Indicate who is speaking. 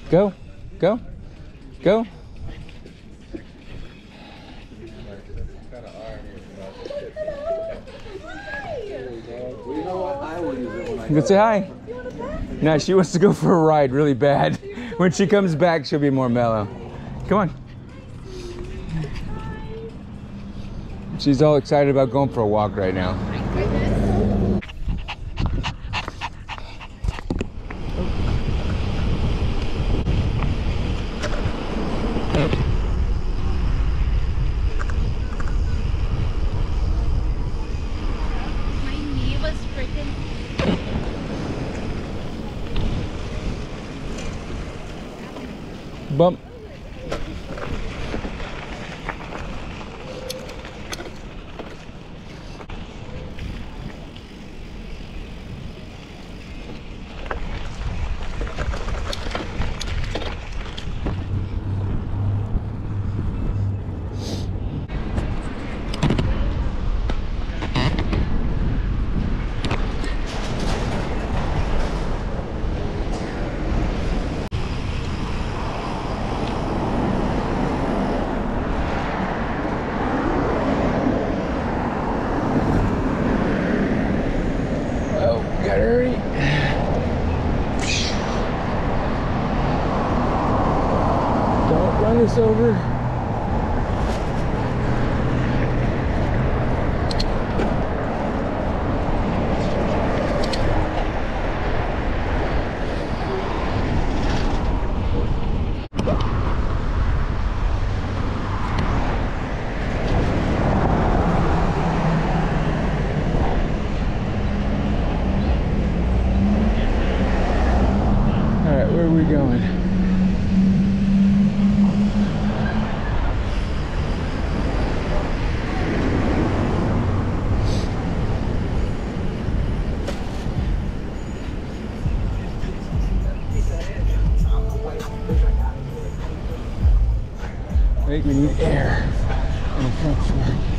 Speaker 1: Go, go, go. You can say hi. No, she wants to go for a ride really bad. When she comes back, she'll be more mellow. Come on. She's all excited about going for a walk right now.
Speaker 2: My knee was freaking.
Speaker 1: Bump. Gotta hurry. Don't run this over. Where are we going? I think we need air on the front floor.